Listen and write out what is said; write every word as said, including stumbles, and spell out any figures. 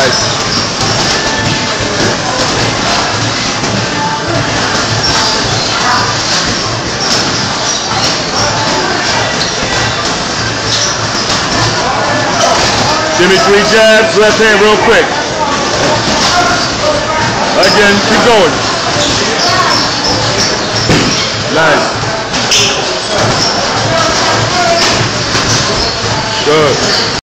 Nice. Give me three jabs, left hand real quick. Again, keep going. Nice. Good.